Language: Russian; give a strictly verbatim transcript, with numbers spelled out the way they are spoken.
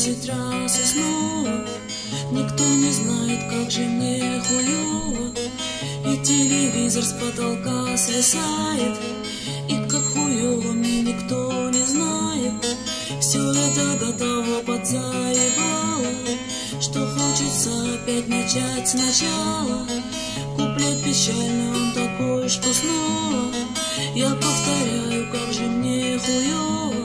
десять раз и снова. Никто не знает, как же мне хуёво. И телевизор с потолка свисает, и как хуёво мне никто не знает. Все это до того подзаебало, что хочется опять начать сначала. Куплет печальный, он такой, что снова я повторяю, как же мне хуёво.